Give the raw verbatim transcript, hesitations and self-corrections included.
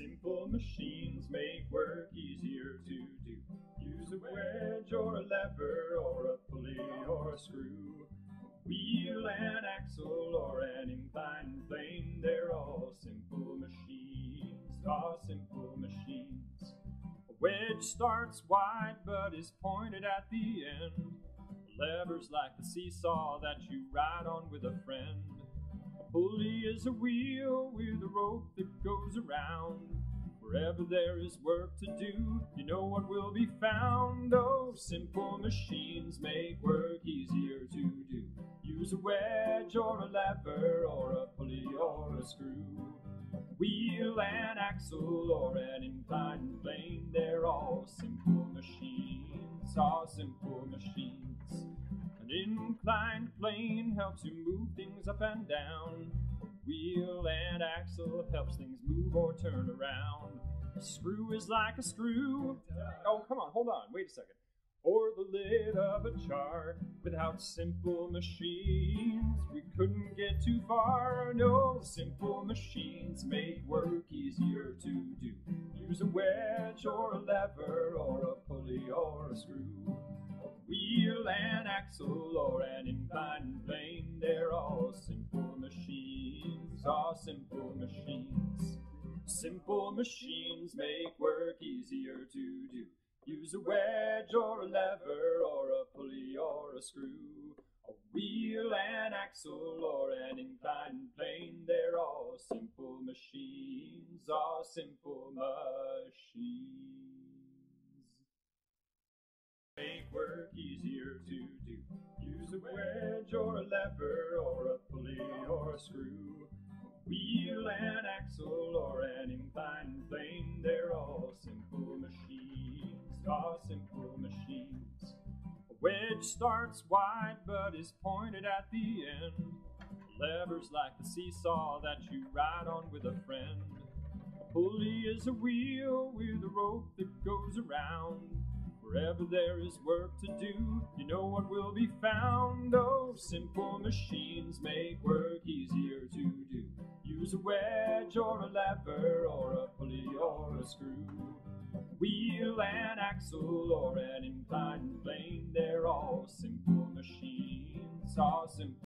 Simple machines make work easier to do. Use a wedge or a lever or a pulley or a screw, wheel and axle or an inclined plane. They're all simple machines, are simple machines. A wedge starts wide but is pointed at the end. A lever's like the seesaw that you ride on with a friend. A pulley is a wheel with a rope that goes around. Wherever there is work to do, you know what will be found. Oh, simple machines make work easier to do. Use a wedge or a lever or a pulley or a screw, wheel and axle or an inclined plane. They're all simple machines, all simple machines. An inclined plane helps you move things up and down. A wheel and axle helps things move or turn around. A screw is like a screw. Oh, come on, hold on, wait a second. Or the lid of a jar. Without simple machines, we couldn't get too far. No, simple machines make work easier to do. Use a wedge or a lever or a pulley or a screw, a wheel and axle or an inclined plane. They're all simple machines, all simple machines. Simple machines make work easier to do. Use a wedge or a lever or a pulley or a screw, a wheel and axle or an inclined plane. They're all simple machines, all simple machines. Make work easier to do. Use a wedge or a lever or a pulley or a screw, a wheel and axle or an inclined plane. They're all simple machines, are simple machines. A wedge starts wide but is pointed at the end. A lever's like the seesaw that you ride on with a friend. A pulley is a wheel with a rope that goes around. Wherever there is work to do, you know what will be found. Oh, simple machines make work easier to do. Use a wedge or a lever or a pulley or a screw, wheel and axle or an inclined plane. They're all simple machines, all simple